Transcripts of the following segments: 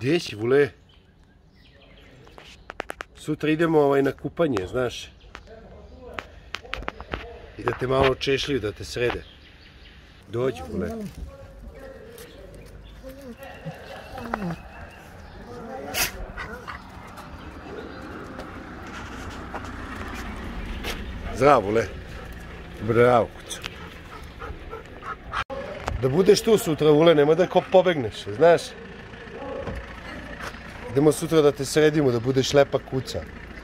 Gdje si, Vule? Sutra idemo na kupanje, znaš. I da te malo češliju, da te srede. Dođi, Vule. Zdravo, Vule. Bravo, kućo. Da budeš tu sutra, Vule, nema da pobegneš, znaš. Idemo sutra da te sredimo, da budeš lepa kuća.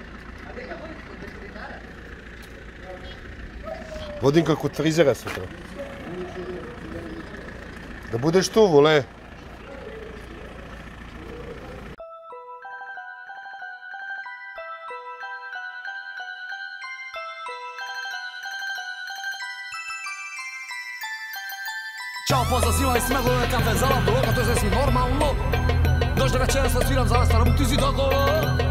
Vodim kako kod frizera sutra. Da budeš tu, Vule. Ćao, pozdrav svima iz Smedlove, kafe za vam, dologa, to je sve normalno. Dođe večeras da sviram za vas, starom ti si dogovor.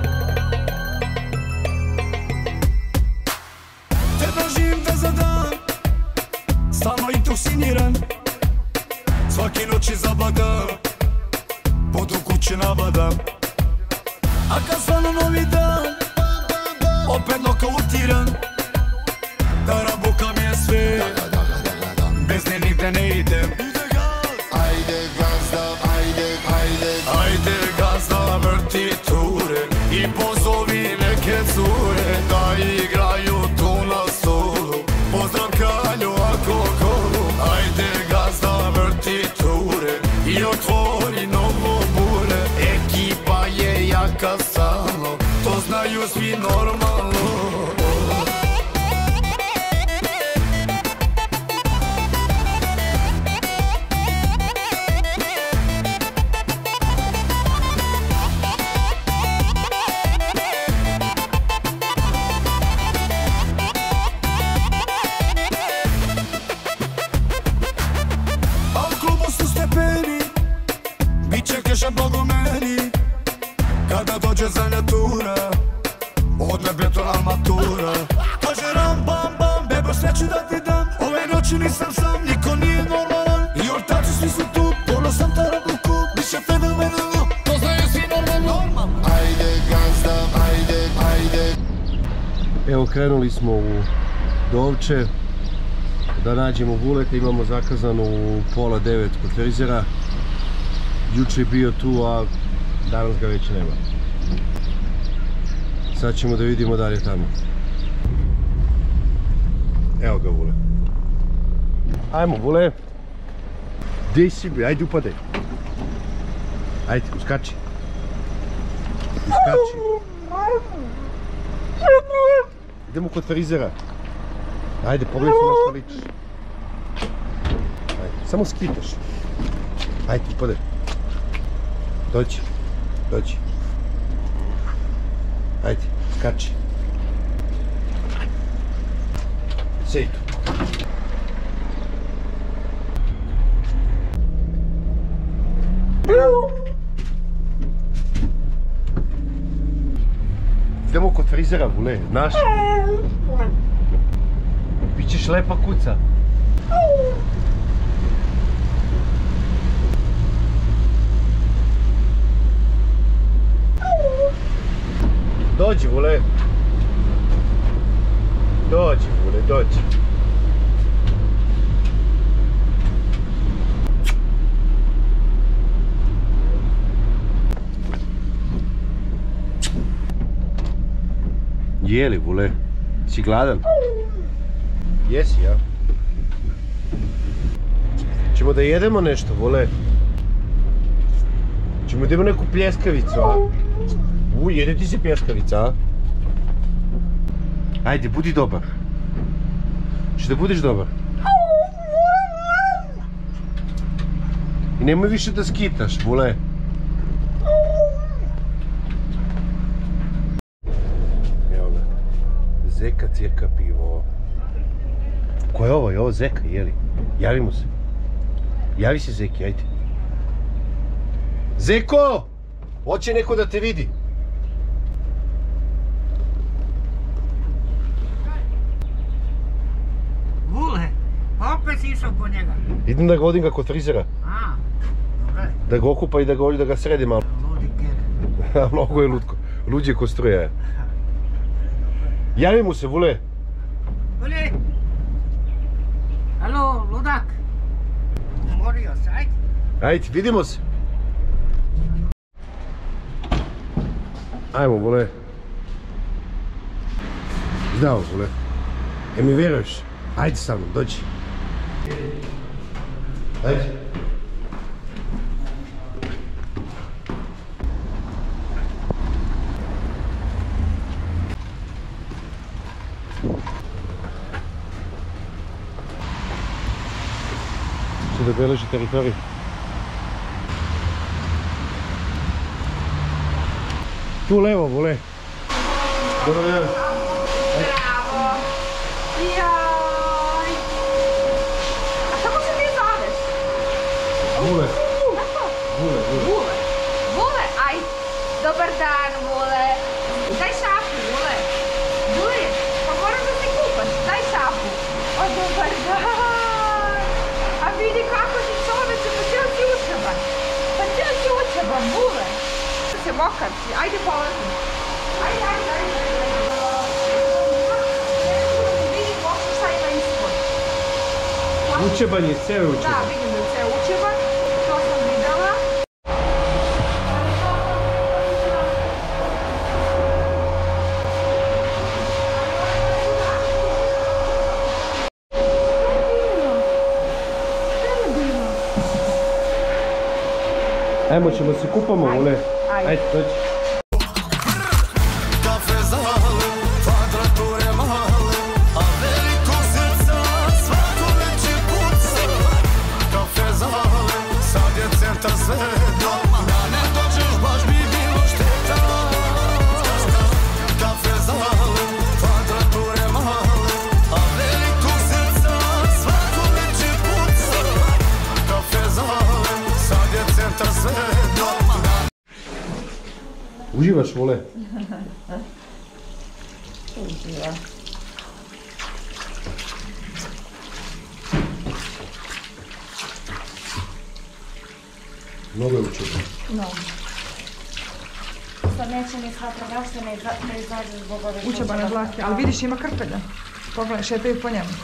Te tražim te za dan, stalno intoksiniran. Svake noći zabadam, pod u kući nabadam. A kad svano novi dan, opet nokautiran. Da rabuka mi je sve, bez nje nigde ne idem. Ajde gazda, ajde gazda, vrti ture i pozovi neke cure da igraju tu na stolu. Pozdrav kralju alkoholu. Ajde gazda, vrti ture i otvori novo bure. Ekipa je jaka stalno, to znaju svi normalno. Biće Bogu meni, kada dođe zadnja tura, odme beton armatura. Kaže ram bam bam, bebo sreću da ti dam. Ove noći nisam sam, niko nije normalan. I ortaci svi su tu, pola sam tarabuku. Biće fenomenalno, to znaju svi normalno. Ajde gazda, ajde. Evo, krenuli smo u Dovče da nađemo Vuleta, imamo zakazano u 8:30 kod frizera. Juče je bio tu, a danas ga već nema. Sad ćemo da vidimo da li je tamo. Evo ga, Vule. Ajmo, Vule. Gdje si bi? Ajde, upadaj. Ajde, uskači. Idemo kod frizera. Ajde, pogledaj se na što ličiš. Ajde, samo skitaš. Ajde, upadaj. Dođi. Ajde, skači. Sedi tu. Idemo kod frizera, Vule, znaš? Bićeš lepa kuca. Dođi, Vule. Dođi. Jeli, Vule? Si gladan? Jesi, ja? Ćemo da jedemo nešto, Vule? Ćemo da imamo neku pljeskavicu, a? Jede ti se pljeskavica, a? Ajde, budi dobar. Što da budeš dobar? I nemoj više da skitaš, Vule. Evo ga. Zeka cjeka pivo. Ko je ovo? Je ovo Zeka, jeli? Javi mu se. Javi se, Zeki, ajde. Zeko! Hoće neko da te vidi. Vule, opet si išao po njega. Idem da ga vodim ga kod frizera. A, dobro. Da ga okupa i da ga sredi malo. Ludi Mnogo je lutko. Luđe ko struje. Javi mu se, Vule. Vule! Alo, ludak! Umorio se, ajde. Ajde, vidimo se. Ajmo, Vule. Zdravo, Vule. Mi vjeruješ? Ajde sa mnom, dođi. Ajde. Da beleži teritorij. Tu levo, Vule. Dobro dan. Bravo! Jaj! A kako se ti zoveš? Vule. Vule. Vule, aj! Dobar dan, Vule! Daj šapu, Vule! Vule, pa moram da se kupaš, daj šapu! O, dobar dan! A vidi kako si čoveče, pa cijel si učeban! Pa cijel si učeban, Vule! Se mokar si, ajde polazi! Ajde! Vidi možda šta ima ispod. Učeban je, ceo je učeban. Da, vidim da je ceo učeban, to sam videla. Ajmo, ćemo se kupamo, Vule. Ajde, dođi. Kafe zale, kvadrature male, a veliko srca svakome će puca. Kafe zale, sad je centar sveta, da ne dođeš baš bi bilo šteta. Kafe zale, kvadrature male, a veliko srca svakome će puca. Kafe zale, sad je centar sveta. Uživaš, Vule? Uživa. Mnogo je učeban. Mnogo. Sad neće mi svatra gašta ne izađe zbog ove... Učebane dlake, ali vidiš ima krpelja. Pogledaj, šetaju po njemu.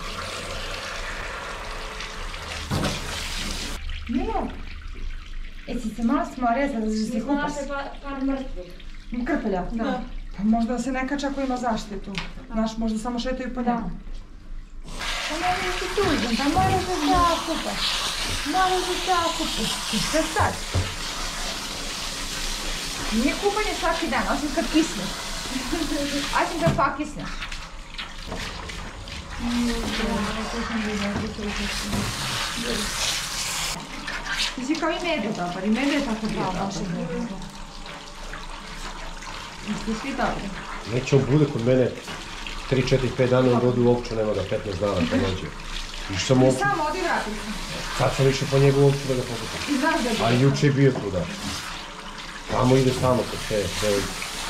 Ne. Jesi se malo smorio za da se kupaš? Par mrtvih. Krpelja? Da. Pa možda se ne kača ako ima zaštitu. Znaš, možda samo šetaju po njemu. Pa moram ti tuđem, pa moraš da se okupaš. Moraš da se okupaš. I šta sad? Nije kupanje svaki dan, osim kad kisneš. Osim kad pa kisneš. Ti si kao i Mede dobar, i Mede je tako bio dobar. Ti svi dobri. Neće on bude kod mene 3, 4, 5 dana, on dođe uopće, nema ga 15 dana pa dođe. Iš sam Ti ovdje, samo odi vrati se. sad sam išao po njegu uopće da ga pokupam. I znaš da je A bio. juče je bio tu, da. Tamo ide samo kod te devojke.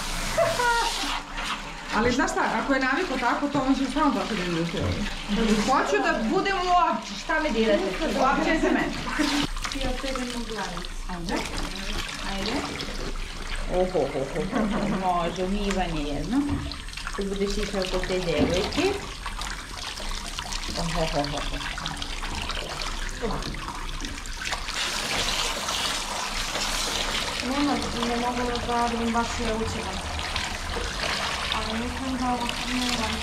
Ali znaš šta, ako je naviko tako, to on će samo doći da vidite. Hoću da budem uopće, šta me dirate? Uopće je za mene. Ti otegnem u glavicu. Ajde. Može, umivanje jedno. Kad budeš išao kod te devojke. Ne mogu da pravim, baš je učevan. Ali mislim da ovo ne moram.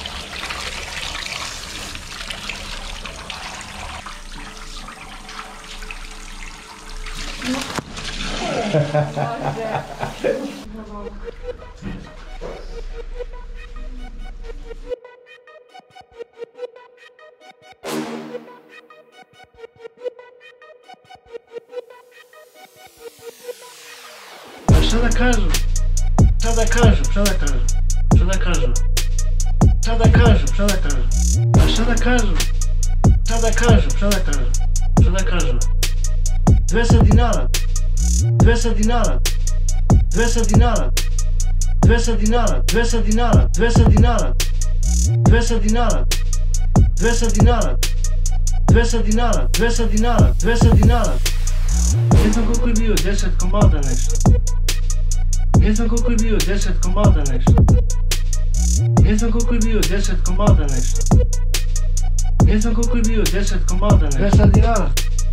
Šta da kažu? Šta da kažu? Šta da kažu? Šta da kažu? Šta da kažu? Šta da kažu? A šta da kažu? Šta da kažu? Šta da kažu? Šta da kažu? 200 dinara. 200 dinara. 200 dinara. 200 dinara. 200 dinara. 200 dinara. 200 dinara. 200 dinara. 200 dinara. 200 dinara. 200 dinara. Ne znam koliko je bio, 10 komada nešto. Ne znam koliko je bio, 10 komada nešto. Ne znam koliko je bio, 10 komada nešto. Ne znam koliko je bio, 10 komada nešto. 10 dinara.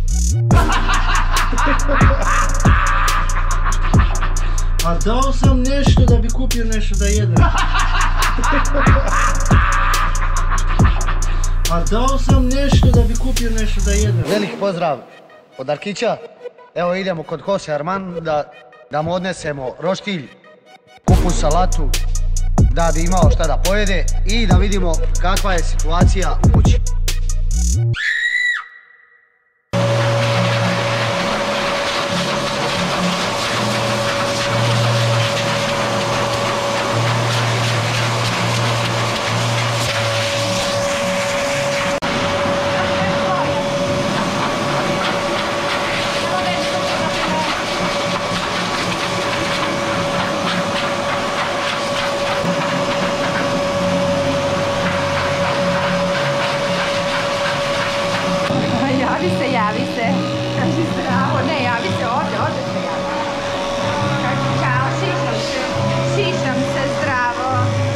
A dao sam nešto da bi kupio nešto da jedem. A dao sam nešto da bi kupio nešto da jedem. Velik pozdrav od Arkića. Evo idemo kod Jose Arman da mu odnesemo roštilj, kupus salatu, da bi imao šta da pojede i da vidimo kakva je situacija u kući. Javi se. Kaži zdravo. Ne, javi se ovdje se javi. Kaži čao, šišam se, zdravo.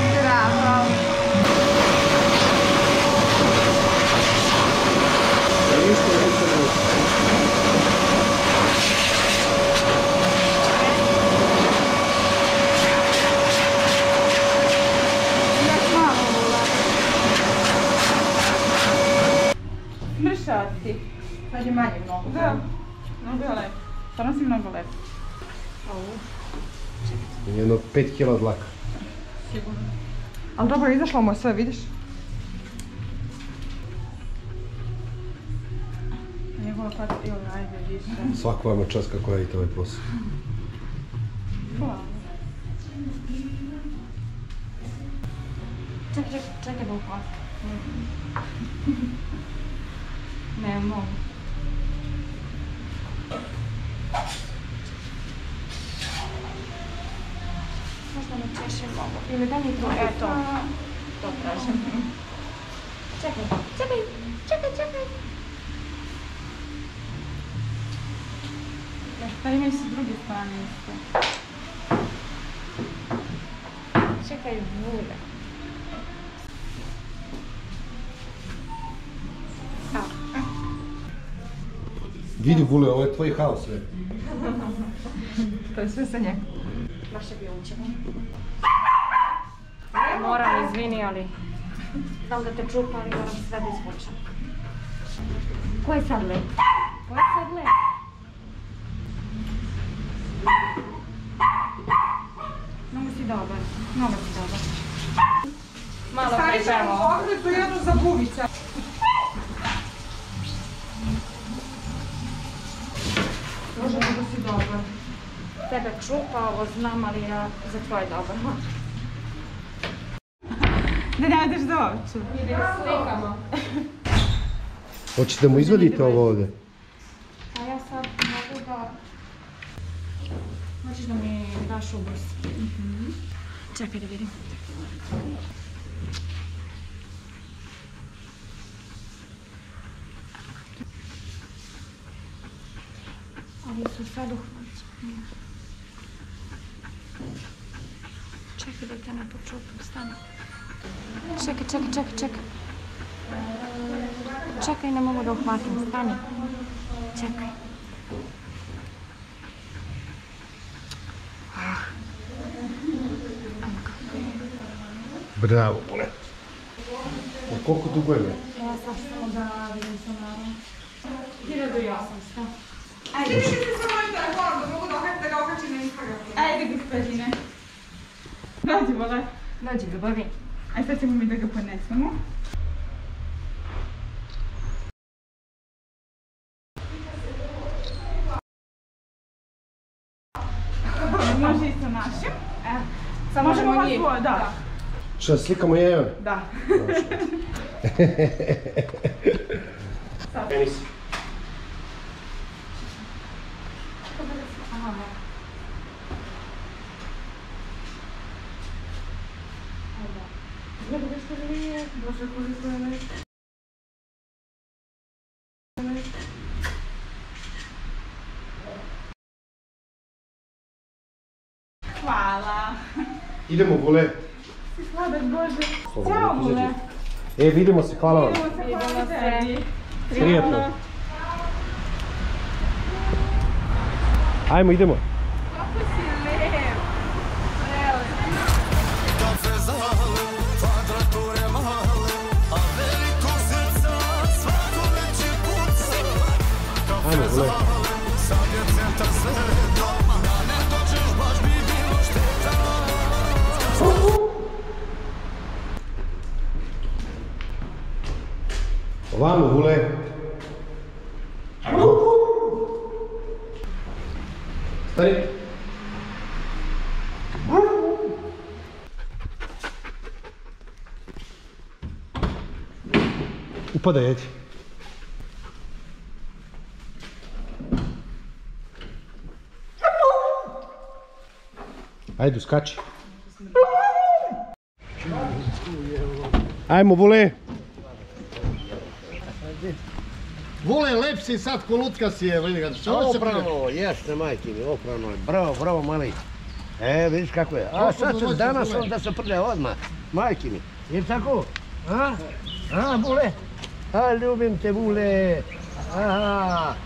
Mršav si. Sad je manje mnogo. Da, mnogo je lepo. Stvarno si mnogo lepo. Jedno 5 kila dlaka. Sigurno. Ali dobro, izašlo mu je sve, vidiš? Njegova kada ili ajde više. Svako vam je čast kako radite ovaj posao. Hvala. Čekaj da upad. Ne mogu. Možda ne češem ovo. Ili da mi to eto. To tražim. Čekaj. Da imaju s druge strane isto. Čekaj, Vule. Vidi Vule, ovo je tvoj haos sve. To je sve sa njega. Baš je bio učevan. Moram, izvini, ali znam da te čupa, ali moram sve da izvučem. Ko je sad lep? Mnogo si dobar. Malo Stari ćemo u pogledu jednu za bubica. Može da si dobar. Tebe čupa, ovo znam, ali ja za tvoj dobar. Da ne ideš do ovču. Slikamo. Hoćete mu izvadite ovo ovdje? A ja sad mogu da... Hoćeš da mi daš ubrus? Čekaj da vidim. Ali su sad uhvaćeni. Čekaj da te ne počupim, stani. Čekaj. Čekaj, ne mogu da uhvatim, stani. Čekaj. Bravo, Vule. Koliko dugo je? Ja sad samo da vidim sa naravno. 1800. Ajde, ti se sa mojim telefonom da mogu da ga okačim na Instagram. Ajde, gospodine. Dođi, Vole. Dođi, ljubavi. Ajde, sad ćemo mi da ga ponesemo. Može i sa našim. Samo možemo vas dvoje, da. Šta, slikamo jedan? Da. Penis. Bože, koliko je lepo. hvala. Idemo, Vule. Sladak Bože. Slobodno, Ćao, izađi. Vule. Vidimo se, hvala vam. Hvala tebi. Prijetno. Ajmo, idemo. Kako si lep. Kafe zale, kvadrature male, a veliko srca svako veće puca. Kafe zale, sad je centar sveta, da ne dođeš baš bi bilo šteta. Ovamo, Vule. Stari. Upadaj, ajde. Ajde, uskači. Ajmo, Vule. Vule, lep si sad, ko lutka si je, vidi ga. Oprano, jeste majke mi, oprano je. Bravo, bravo, mali. Vidiš kako je. A sad ćeš danas da se prlja odmah. Majke mi. Je tako? A? A, Vule? A, ljubim te, Vule. Aha.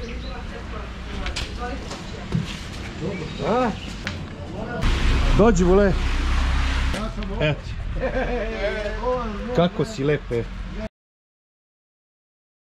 A? Dođi, Vule. Eto. Kako si lepe.